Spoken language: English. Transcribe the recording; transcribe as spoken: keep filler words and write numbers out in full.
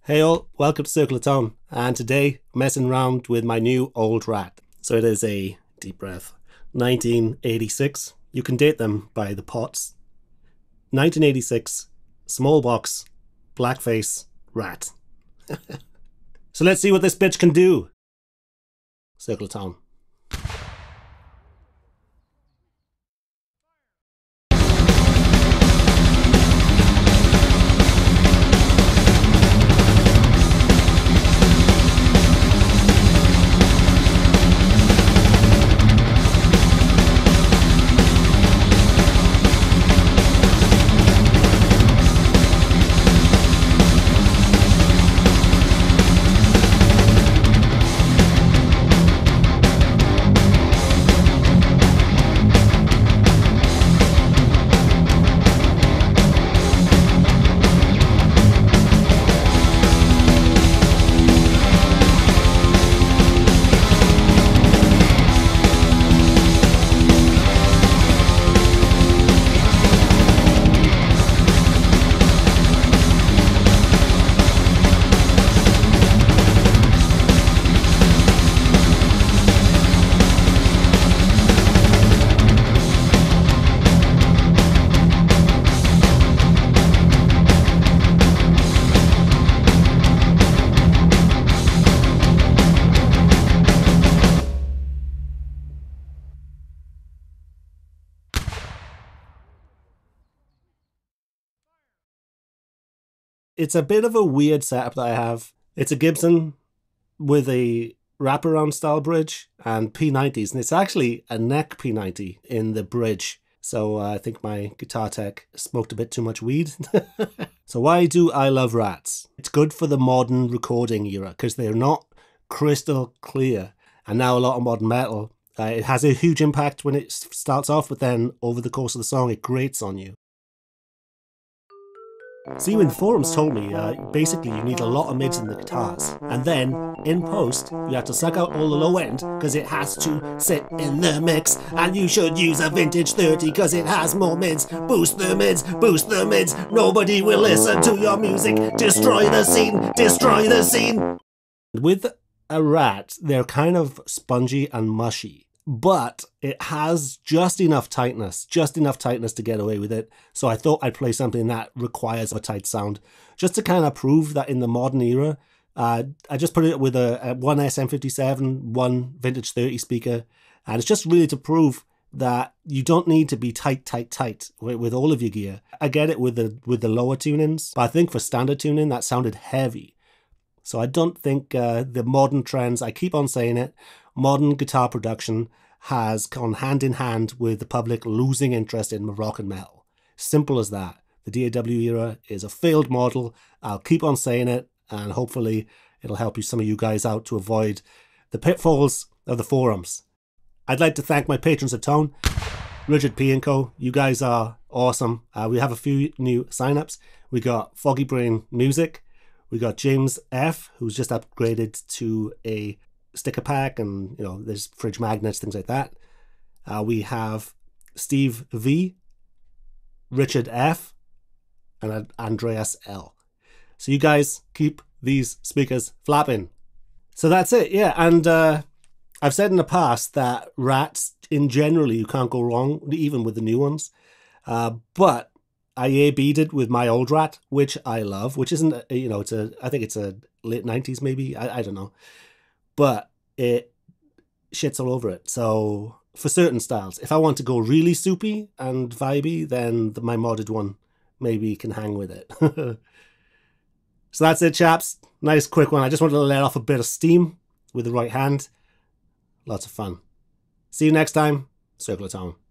Hey all, welcome to Circle of Tone, and today messing around with my new old rat. So it is a, deep breath, nineteen eighty-six. You can date them by the pots. nineteen eighty-six, small box, blackface, rat. So let's see what this bitch can do. Circle of Tone. It's a bit of a weird setup that I have. It's a Gibson with a wraparound style bridge and P nineties, and it's actually a neck P ninety in the bridge. So uh, I think my guitar tech smoked a bit too much weed. So why do I love rats? It's good for the modern recording era because they're not crystal clear. And now a lot of modern metal, uh, it has a huge impact when it starts off, but then over the course of the song, it grates on you. See, when the forums told me, uh, basically you need a lot of mids in the guitars, and then, in post, you have to suck out all the low end, because it has to sit in the mix, and you should use a vintage thirty, because it has more mids. Boost the mids, boost the mids, nobody will listen to your music. Destroy the scene, destroy the scene. With a rat, they're kind of spongy and mushy. But it has just enough tightness, just enough tightness to get away with it. So I thought I'd play something that requires a tight sound, just to kind of prove that in the modern era. Uh, I just put it with a, a one S M fifty-seven, one vintage thirty speaker, and it's just really to prove that you don't need to be tight, tight, tight with, with all of your gear. I get it with the with the lower tunings, but I think for standard tuning that sounded heavy. So I don't think uh, the modern trends, I keep on saying it, modern guitar production has gone hand in hand with the public losing interest in rock and metal. Simple as that. The D A W era is a failed model. I'll keep on saying it, and hopefully it'll help you, some of you guys out, to avoid the pitfalls of the forums. I'd like to thank my patrons of Tone, Richard P and Co. You guys are awesome. Uh, we have a few new signups. We got Foggy Brain Music. We got James F, who's just upgraded to a sticker pack, and you know, there's fridge magnets, things like that. Uh, we have Steve V, Richard F, and Andreas L. So you guys keep these speakers flapping. So that's it, yeah. And uh, I've said in the past that rats, in general, you can't go wrong, even with the new ones. Uh, but I A B'd it with my old rat, which I love, which isn't, a, you know, it's a, I think it's a late nineties maybe, I, I don't know. But it shits all over it. So for certain styles, if I want to go really soupy and vibey, then the, my modded one maybe can hang with it. So that's it, chaps. Nice quick one. I just wanted to let off a bit of steam with the right hand. Lots of fun. See you next time. Circle of Tone.